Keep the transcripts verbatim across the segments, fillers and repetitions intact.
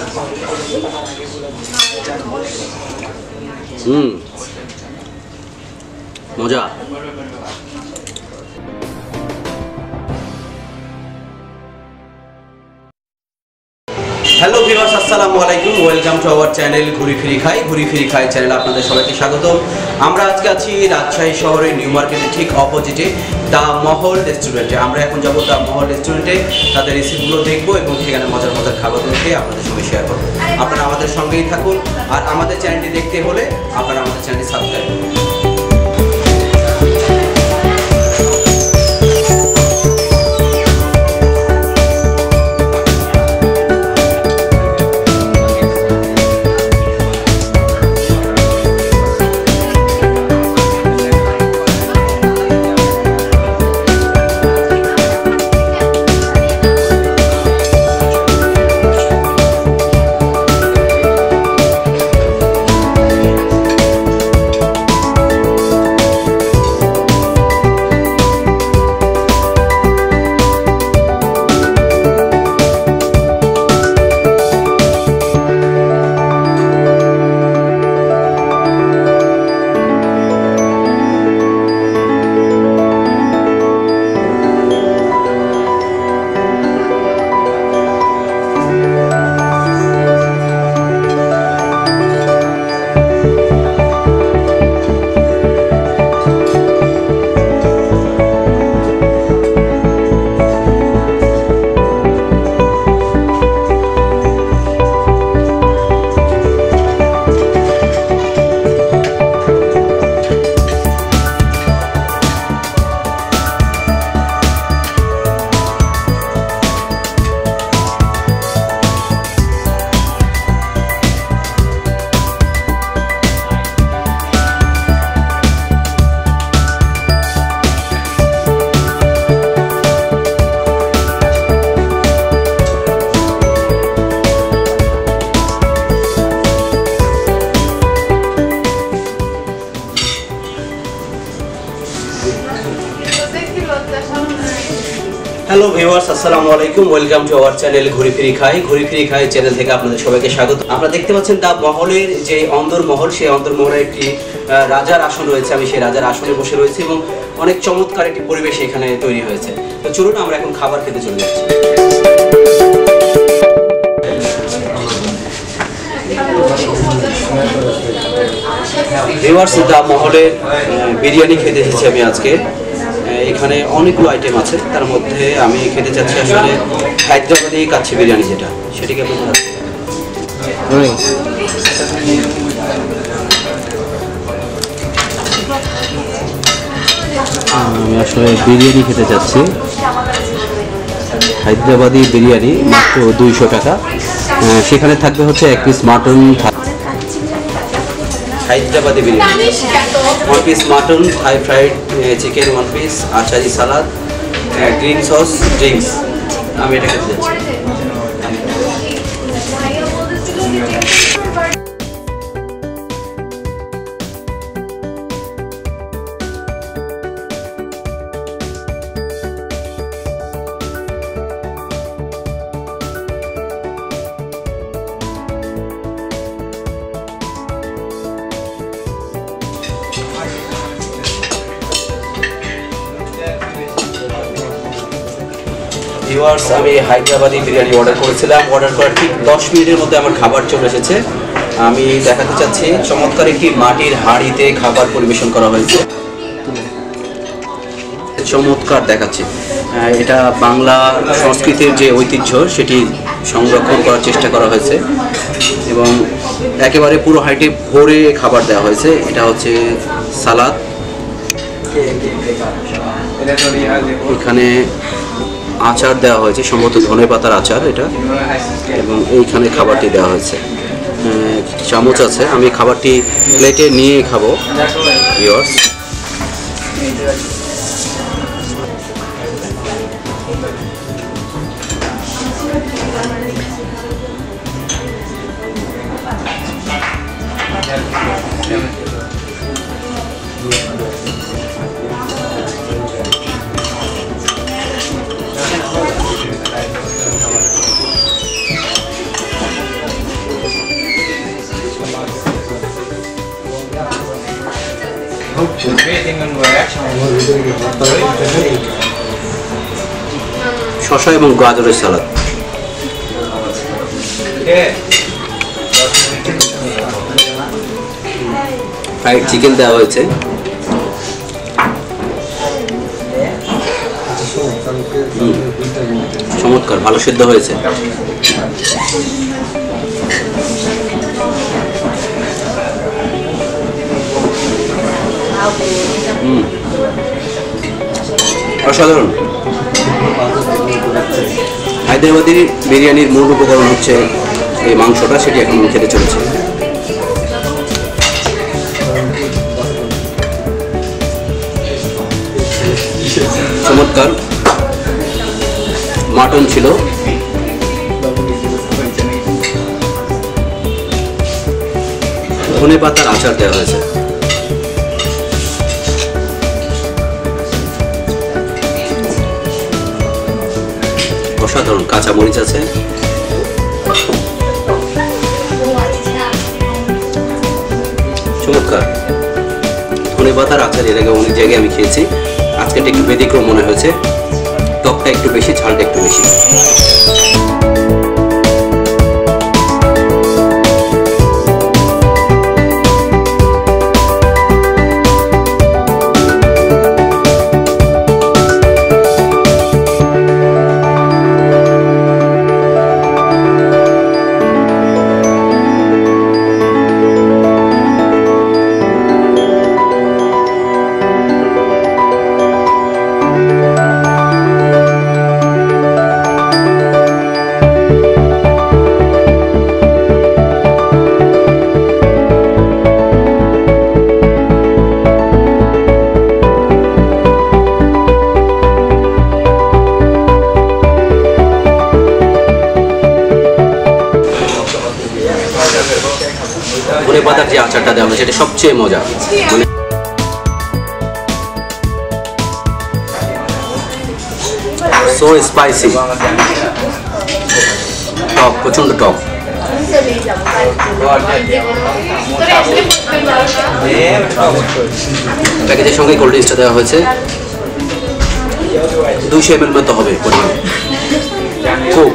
হুম মজা। Hello viewers, আসসালামু আলাইকুম। ওয়েলকাম টু আওয়ার চ্যানেল ঘুরি ফিরি খাই। ঘুরি ফিরি খাই চ্যানেল আপনাদের সবাইকে স্বাগত। আমরা আজকে আছি রাজশাহী শহরের নিউ মার্কেটের ঠিক অপোজিটে দ্য মহল রেস্টুরেন্টে। আমরা এখন যাবো দ্য মহল রেস্টুরেন্টে, তাদের রেসিপিগুলো দেখবো এবং সেখানে মজার মজার খাবারগুলো খেয়ে আপনাদের সঙ্গে শেয়ার করবো। আপনারা আমাদের সঙ্গেই থাকুন, আর আমাদের চ্যানেলটি দেখতে হলে আপনারা আমাদের চ্যানেলটি সাবস্ক্রাইব করুন। হ্যালো ভিউয়ার্স, আসসালামু আলাইকুম। ওয়েলকাম টু আওয়ার চ্যানেল ঘুরি ফিরি খাই। ঘুরি ফিরি খাই চ্যানেল থেকে আপনাদের সবাইকে স্বাগত। আপনারা দেখতে পাচ্ছেন দ্য মহলের যে অন্দরমহল, সেই অন্দরমহলে একটি রাজার আসন রয়েছে। আমি সেই রাজার আসনে বসে রয়েছি এবং অনেক চমৎকার একটি পরিবেশ এখানে তৈরি হয়েছে। তো চলুন আমরা এখন খাবার খেতে চলে যাচ্ছি। ভিউয়ার্স, দ্য মহলের বিরিয়ানি খেতে এসেছি আমি আজকে। এখানে অনেকগুলো আইটেম আছে, তার মধ্যে আমি খেতে চাচ্ছি আসলে হায়দ্রাবাদি কাচ্চি বিরিয়ানি, যেটা সেটিকে আপনি আমি আসলে বিরিয়ানি খেতে চাচ্ছি। হায়দ্রাবাদি বিরিয়ানি মাত্র দুইশো টাকা। সেখানে থাকবে হচ্ছে এক piece mutton, Hyderabadi biryani, one piece mutton, Thai fried chicken one piece, achari salad, green sauce, drinks. আমি এটা খেতে যাচ্ছি। ভিউয়ার্স, আমি হায়দ্রাবাদি বিরিয়ানি অর্ডার করেছিলাম। অর্ডার করার ঠিক দশ মিনিটের মধ্যে আমার খাবার চলে এসেছে। আমি দেখাতে চাচ্ছি চমৎকার একটি মাটির হাঁড়িতে খাবার পরিবেশন করা হয়েছে। চমৎকার দেখাচ্ছে। এটা বাংলা সংস্কৃতির যে ঐতিহ্য সেটি সংরক্ষণ করার চেষ্টা করা হয়েছে এবং একেবারে পুরো হাঁড়িতে ভরে খাবার দেওয়া হয়েছে। এটা হচ্ছে সালাদ, এখানে আচার দেওয়া হয়েছে, সম্ভবত ধনে পাতার আচার এটা, এবং এইখানে খাবারটি দেওয়া হয়েছে। চামচ আছে, আমি খাবারটি প্লেটে নিয়ে খাবো। ভিউয়ার্স, শসা এবং গাজরের সালাদ, ফ্রাইড চিকেন দেওয়া হয়েছে, চমৎকার, ভালো সিদ্ধ হয়েছে। অসাধারণ। হায়দ্রাবাদি বিরিয়ানির মূল উপকরণ হচ্ছে এই মাংসটা, সেটি এখন খেতে চলেছে। চমৎকার মাটন ছিল, ধনে পাতার আচার দেওয়া হয়েছে, অসাধারণ, কাঁচা মরিচ আছে, চমৎকার। ধনে পাতার আচার এর আগে অনেক জায়গায় আমি খেয়েছি, আজকে একটু ব্যতিক্রম মনে হয়েছে। টকটা একটু বেশি, ঝালটা একটু বেশি। ধনে পাতার যে আচারটা দেওয়া হয় সেটা সবচেয়ে মজা, মানে সো স্পাইসি, টক, প্রচন্ড টক। প্যাকেজের সঙ্গে কোল্ড ড্রিঙ্কসটা দেওয়া হয়েছে, দুইশো এম এল মতো হবে পরিমাণ। খুব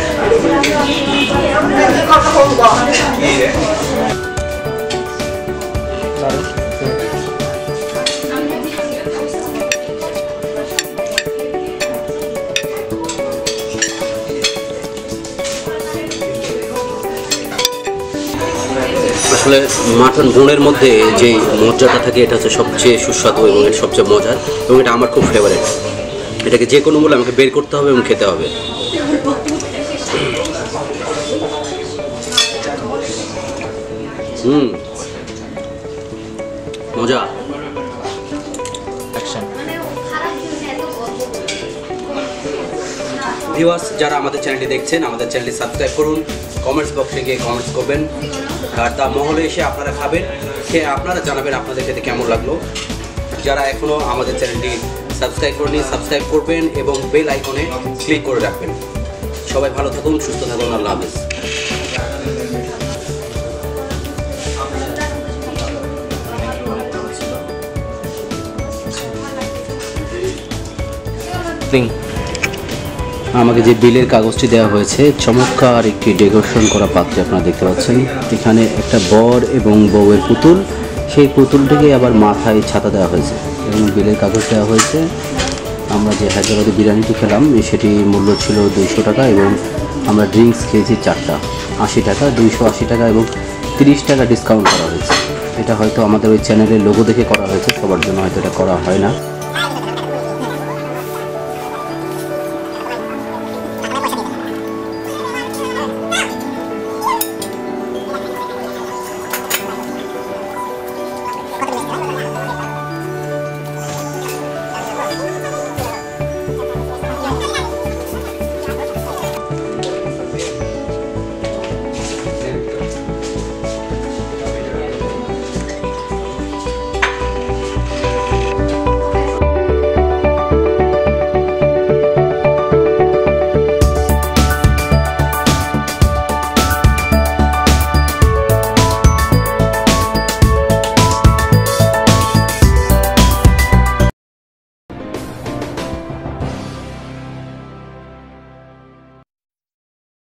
আসলে মাটন ভুনের মধ্যে যে মজাটা থাকে এটা হচ্ছে সবচেয়ে সুস্বাদু এবং এটা সবচেয়ে মজার, এবং এটা আমার খুব ফেভারিট। এটাকে যে কোনো মূল্যে আমাকে বের করতে হবে এবং খেতে হবে। হুম, মজা। ভিউয়ার্স যারা আমাদের চ্যানেলটি দেখছেন, আমাদের চ্যানেলটি সাবস্ক্রাইব করুন, কমেন্টস বক্সে গিয়ে কমেন্টস করবেন, আর তা মহলে এসে আপনারা খাবেন, খেয়ে আপনারা জানাবেন আপনাদের খেতে কেমন লাগলো। যারা এখনও আমাদের চ্যানেলটি সাবস্ক্রাইব করেনি, সাবস্ক্রাইব করবেন এবং বেল আইকনে ক্লিক করে রাখবেন। সবাই ভালো থাকুন, সুস্থ থাকুন, আল্লাহ হাফেজ। আমাকে যে বিলের কাগজটি দেওয়া হয়েছে, চমৎকার একটি ডেকোরেশন করা পাত্রে আপনারা দেখতে পাচ্ছেন। এখানে একটা বর এবং বউয়ের পুতুল, সেই পুতুলটিকে আবার মাথায় ছাতা দেওয়া হয়েছে এবং বিলের কাগজ দেওয়া হয়েছে। আমরা যে হায়দ্রাবাদি বিরিয়ানিটি খেলাম সেটি মূল্য ছিল দুইশো টাকা এবং আমরা ড্রিঙ্কস খেয়েছি চারটা, আশি টাকা, দুইশো আশি টাকা এবং তিরিশ টাকা ডিসকাউন্ট করা হয়েছে। এটা হয়তো আমাদের ওই চ্যানেলের লোগো দেখে করা হয়েছে, সবার জন্য হয়তো এটা করা হয় না।